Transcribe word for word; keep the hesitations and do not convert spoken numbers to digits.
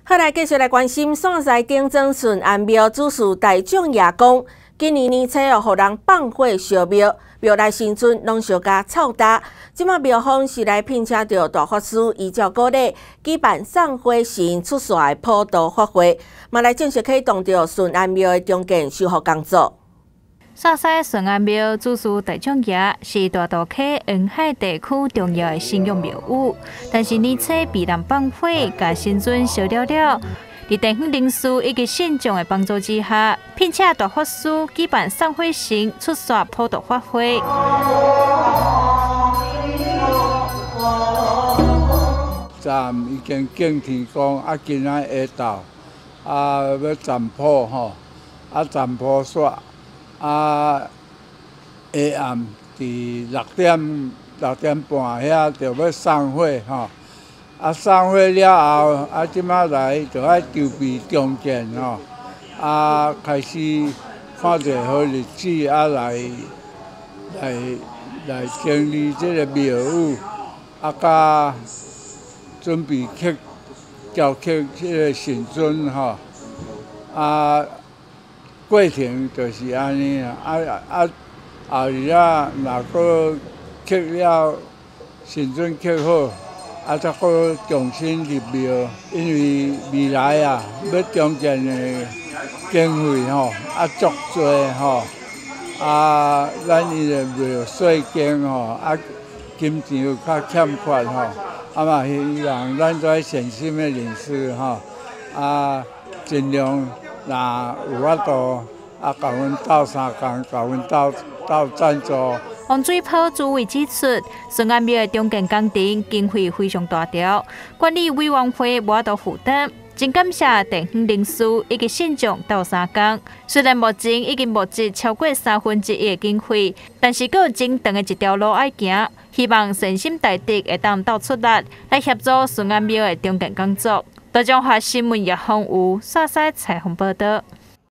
好来，继续来关心线西顶庄顺安庙主事大众爷公，今年年初哦，互人放火烧庙，庙内神尊拢小加臭大。即马庙方是来聘请到大法师依照鼓励，举办送火神出世的普渡法会，嘛来正式启动着顺安庙的重建修复工作。 陕西顺安庙主事大众爷是大渡溪沿海地区重要的信仰庙宇，但是年初被人放火，甲神尊烧了了。在地方人士以及信众的帮助之下，聘请大法师举办送火神出世普渡法会。 站已经敬天公，啊，今仔下昼啊要占卜吼，啊占卜煞。 啊，下暗伫六点六点半遐就要送火吼，啊送火了后，啊即马来就爱筹备重建吼，啊开始看一个好日子，啊来来来整理即个庙宇，啊甲准备刻雕刻即个神尊吼，啊。 过程就是安尼啊，啊啊后日啊，若个刻了神尊刻好，啊再个重新入庙，因为未来啊要重建的经费吼啊足多吼，啊咱伊个庙细间吼啊金钱有较欠缺吼，啊嘛希望咱这善心的人士吼啊尽量。 那有法度啊，甲阮斗相共，甲阮斗斗赞助。 王水泡主委指出，顺安庙的重建工程经费非常大条，管理委员会无法度负担。真感谢地方人士以及信众斗相共。虽然目前已经募集超过三分之一的经费，但是佫有真长的一条路要行。希望善心大德会当斗出力来协助顺安庙的重建工作。 大中华新闻叶宏武、陕西采访报道。